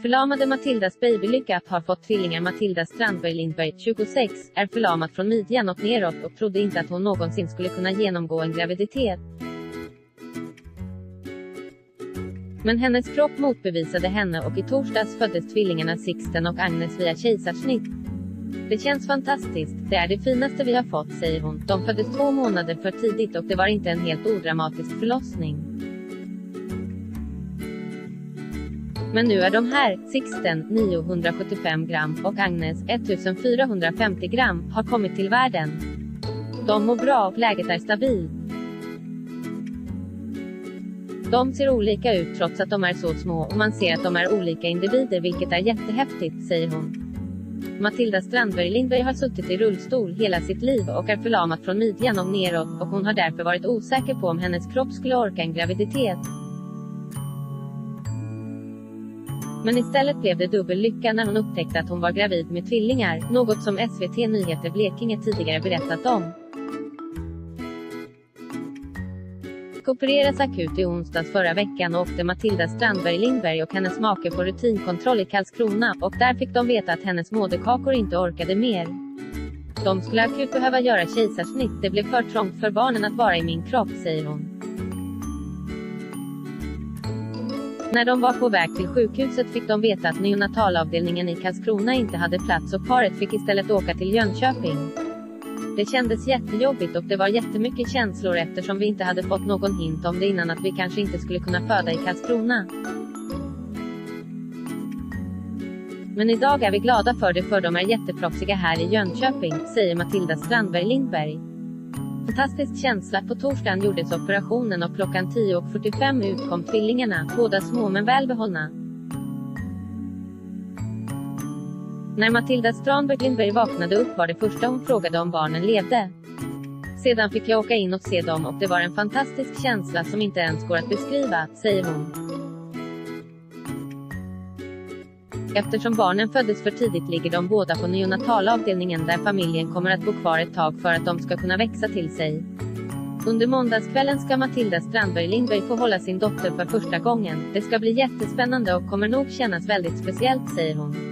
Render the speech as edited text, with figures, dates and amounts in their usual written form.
Förlamade Matildas babylycka har fått tvillingar. Matilda Strandberg Lindberg, 26, är förlamad från midjan och neråt och trodde inte att hon någonsin skulle kunna genomgå en graviditet. Men hennes kropp motbevisade henne och i torsdags föddes tvillingarna Sixten och Agnes via kejsarsnitt. Det känns fantastiskt, det är det finaste vi har fått, säger hon. De föddes 2 månader för tidigt och det var inte en helt odramatisk förlossning. Men nu är de här. Sixten, 975 gram, och Agnes, 1450 gram, har kommit till världen. De mår bra och läget är stabilt. De ser olika ut trots att de är så små och man ser att de är olika individer, vilket är jättehäftigt, säger hon. Matilda Strandberg Lindberg har suttit i rullstol hela sitt liv och är förlamad från midjan och neråt, och hon har därför varit osäker på om hennes kropp skulle orka en graviditet. Men istället blev det dubbel lycka när hon upptäckte att hon var gravid med tvillingar, något som SVT Nyheter Blekinge tidigare berättat om. Opereras akut i onsdags förra veckan och åkte Matilda Strandberg Lindberg och hennes make på rutinkontroll i Karlskrona, och där fick de veta att hennes moderkakor inte orkade mer. De skulle akut behöva göra kejsarsnitt, det blev för trångt för barnen att vara i min kropp, säger hon. När de var på väg till sjukhuset fick de veta att neonatalavdelningen i Karlskrona inte hade plats och paret fick istället åka till Jönköping. Det kändes jättejobbigt och det var jättemycket känslor eftersom vi inte hade fått någon hint om det innan att vi kanske inte skulle kunna föda i Karlskrona. Men idag är vi glada för det, för de är jätteproffsiga här i Jönköping, säger Matilda Strandberg Lindberg. Fantastisk känsla. På torsdagen gjordes operationen och klockan 10:45 utkom tvillingarna, båda små men välbehållna. När Matilda Strandberg Lindberg vaknade upp var det första hon frågade om barnen levde. Sedan fick jag åka in och se dem och det var en fantastisk känsla som inte ens går att beskriva, säger hon. Eftersom barnen föddes för tidigt ligger de båda på neonatalavdelningen där familjen kommer att bo kvar ett tag för att de ska kunna växa till sig. Under måndagskvällen ska Matilda Strandberg Lindberg få hålla sin dotter för första gången. Det ska bli jättespännande och kommer nog kännas väldigt speciellt, säger hon.